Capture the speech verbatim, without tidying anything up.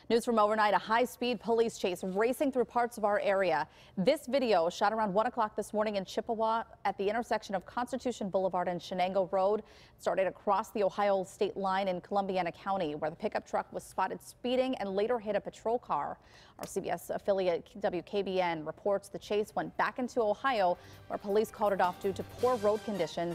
News from overnight, a high-speed police chase racing through parts of our area. This video shot around one o'clock this morning in Chippewa at the intersection of Constitution Boulevard and Shenango Road. It started across the Ohio state line in Columbiana County, where the pickup truck was spotted speeding and later hit a patrol car. Our C B S affiliate W K B N reports the chase went back into Ohio, where police called it off due to poor road conditions.